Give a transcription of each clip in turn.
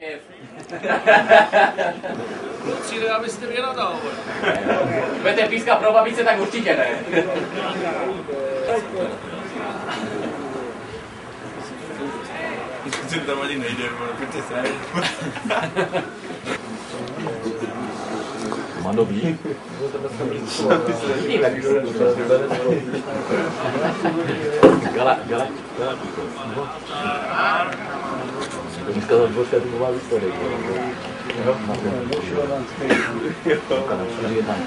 Cíli, abyste mě nadal. Budete pískat pro babice, tak určitě ne. Jsem tam ani nejde, protože se Mandový. Gala. Dneska za dvorka to byla výsledek. Jo, na ten. Je tam.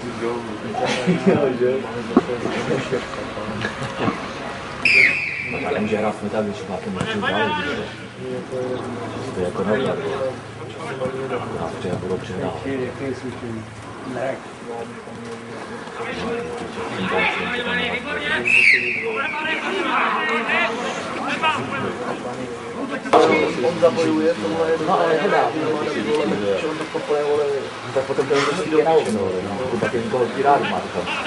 A nemůže hrát jsme tak, když máte možná dál, to je jako nevím. Nás třeba budou přehrát. On zabojuje, tohle je no, ale nedá. Tak potom to je prostě do naučeno. Tak je nikoho rád má to tam.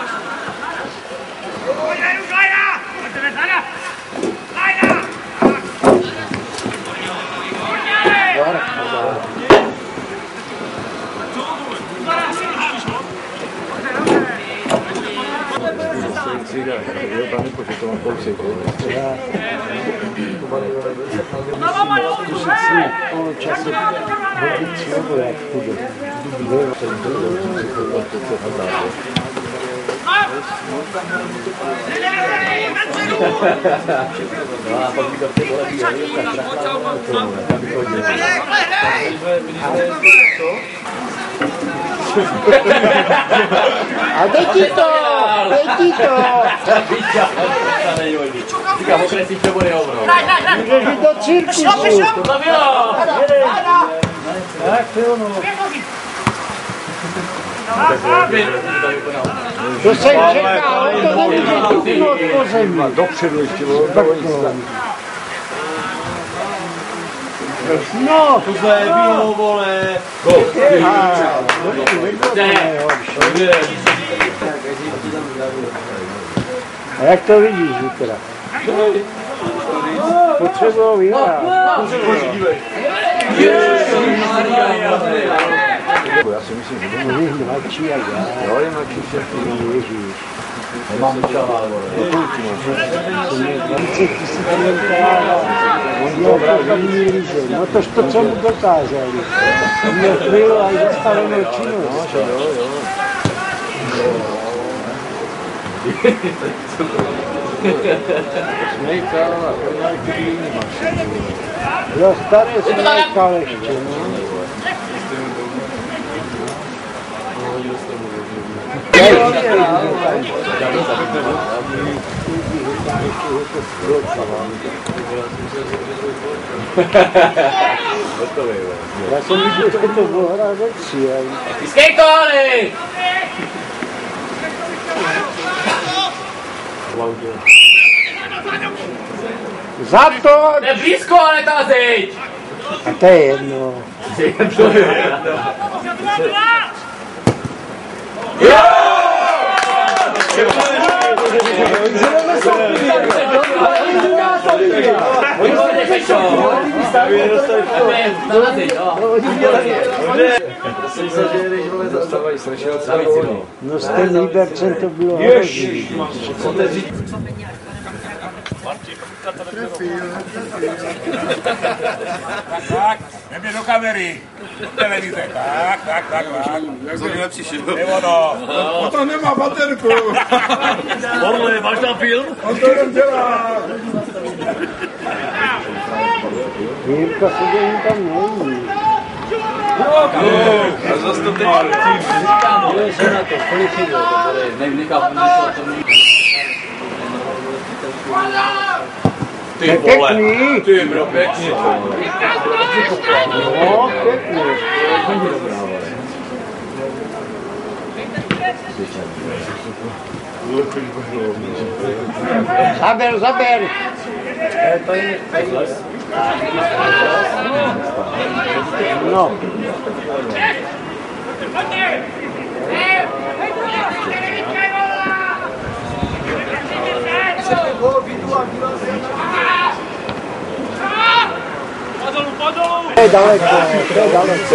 A dej ti to! Říkám, okresí to bude hovno. Můžeš jít do cirkusu. To bylo! Tak jo, no. To se čeká, to nemůže kupnout po zemi. Dopředu ještě, No, tohle je víno, vole. a jak to vidíš, teda? Potřebuji vyhrát. Já si myslím, že On je mladší jak já. jo, je mladší všechny. Ježíš. Nemám učala, vole. To je 20 000 on měl první líže. No tož to, co mu dokázali. On měl chvíli až zastavenou činnost. Smejkal a první klíní máš. Jo, starý smejkal ještě, no. Já jsem viděl, že to bylo hrát ve 3. Skejtory! Za to! To je blízko, ale ta zeď! A to je jedno. No s tím Libercem to bylo hodně. Tak, jdeme do kamery, do televize, tak. Jak to nepřišel. Je ono. On to nemá baterku. Orle, máš tam film? On to jenom dělá. Jirka Sedění tam není. A zase to teď Dívaj se na to, kolik chyběl, to bude nevníká, Ty vole, ty bro, pěkně. No, pěkně. Zaber. To je No. daleko, to je daleko.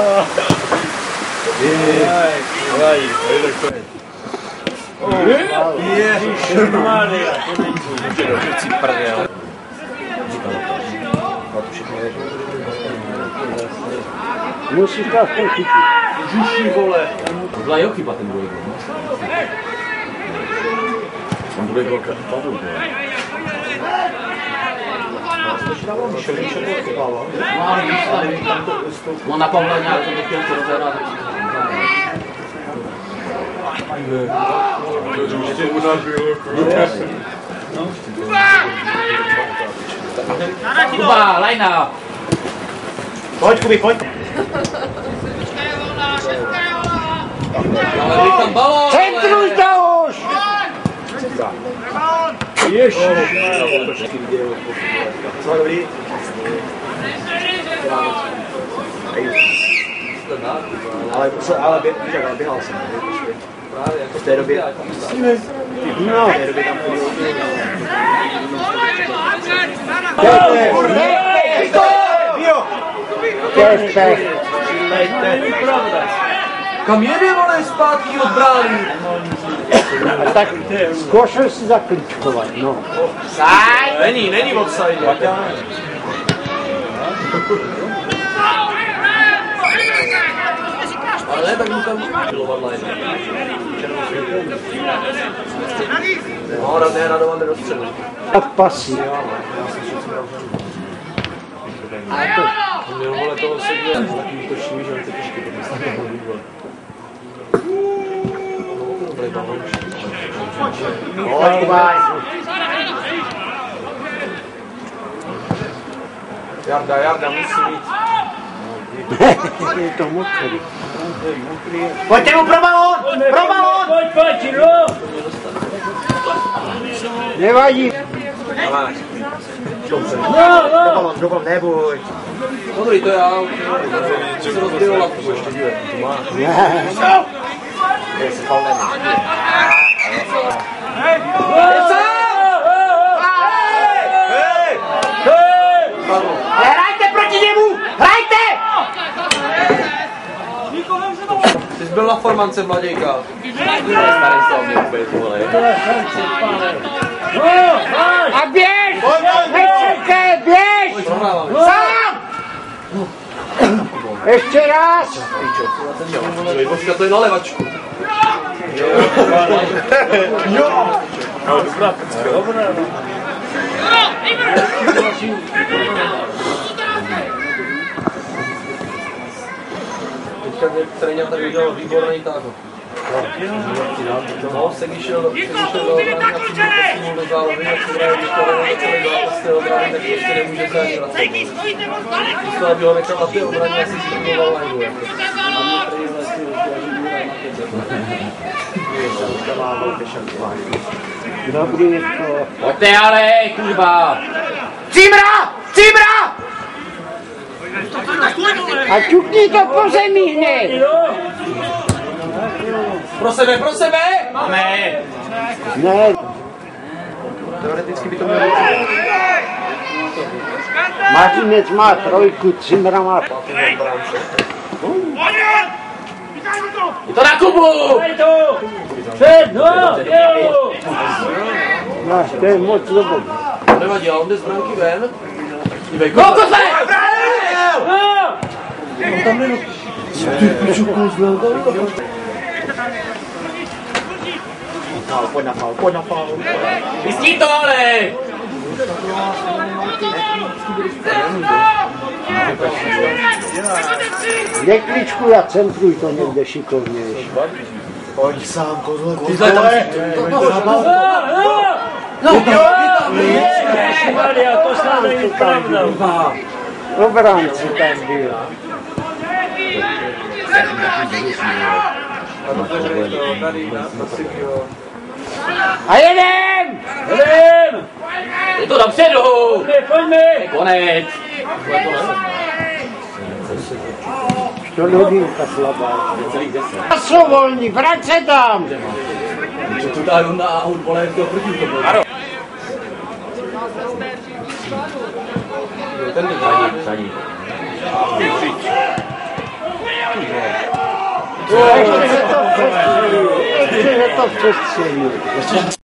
Musíš to aspoň chytit. Žuší, vole. To byla jeho chyba, ten druhý gol. On druhý gol Pavel, vole. No ale víš, tam to... On na Pavla nějak to nechtěl to rozhrát. Ještě u nás bylo. Kuba, lajna! Pojď, Kubi, pojď. Ale dej tam balón! Centruj to už! Co dobrý? Ale běhal jsem. V té době. No. Kam jede, vole, zpátky od brány? A tak zkoušel si zakličkovat, no. Není offside. Ale ne, tak mu tam pilovat line. No, radované do středu. Tak pasí. On měl, vole, toho sedí a takový útočný, že on ty těžky to Pojď, Kubaj. Jarda, musí být. Je to mokrý. Pojďte mu pro balón! Pro balón! Pojď, no! Nevadí. Do balón, neboj. Dobrý, to já. Se rozběhl latku ještě, dívej. To má. Ne. Ale hrajte proti němu! Hrajte! Ty jsi byl na formance, mladějka. Starý se o mě úplně, vole. A běž! Nečekej, běž! Sám! Ještě raz! Počkat, to je na levačku. Teďka trenér tady udělal výborný tágo. No, Segi šel do obrany a posunul do zálohy a co hraje teďka na celý zápas té obrany, tak prostě nemůže se ani vracet. Místo, aby ho nechal na té obraně, asi si trenoval lajdu. Dobrý to. Pojďte ale, kurva! Cimra! Cimra! A ťukni to po zemi hned! Pro sebe, pro sebe! Máme! Ne, Teoreticky by to mělo být. Martinec má trojku, Cimra má... Je to na Kubu! No, to je moc dobrý. Nevadí, ale on jde z branky ven. Dívej, kokoze! Ty piču, kouzle. Pojď na faul. Vystí to, ale! Nekličkuj a centruj to někde šikovnější. Pojď sám, kozle. Ty zle tam Maria, to snad není pravda. Obránci tam byl. A jedem! Jedem! je to dopředu! Pojďme! Konec! To novinka slabá. Celých 10. A jsou volní, vrať se tam! Co tu dá na outbole toho protiútoku? Ten zadní. Ještě to přestřelil.